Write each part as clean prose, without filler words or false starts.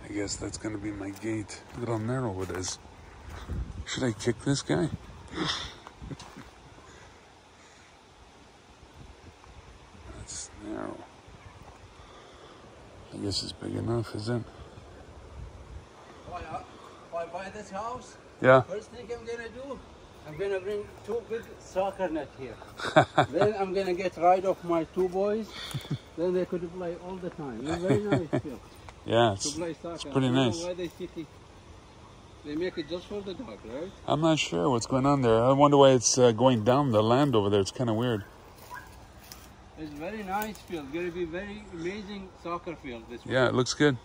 I guess that's going to be my gate. Look at how narrow it is. Should I kick this guy? That's narrow. I guess it's big enough, is it? If I buy this house, Yeah. first thing I'm gonna do, I'm gonna bring 2 big soccer net here. Then I'm gonna get rid of my 2 boys. Then they could play all the time. It's very nice field Yeah, to play soccer. it's pretty I don't know nice. why they make it just for the dog, right? I'm not sure what's going on there. I wonder why it's going down the land over there. It's kind of weird. It's very nice field. It's gonna be very amazing soccer field. This one. Yeah, it looks good.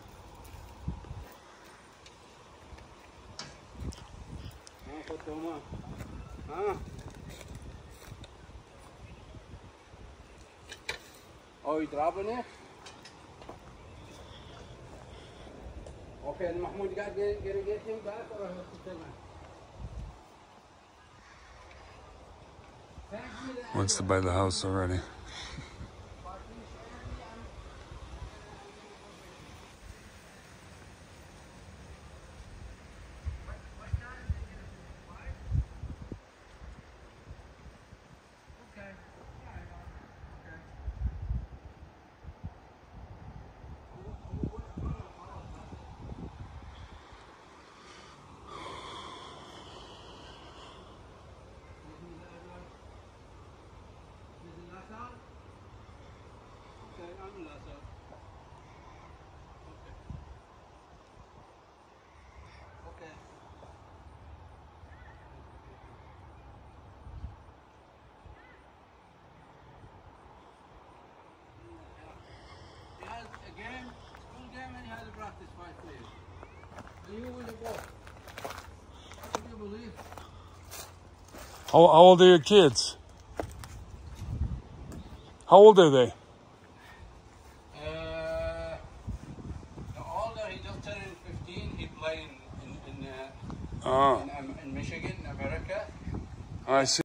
Oh, you dropping it? Okay, and Mahmoud got gonna get him back or I have to tell him? Wants to buy the house already. School game and he has a practice 5 players. And you with the ball. Can you believe? How old are your kids? How old are they? The older, he just turned 15. He played in Michigan, America. I see.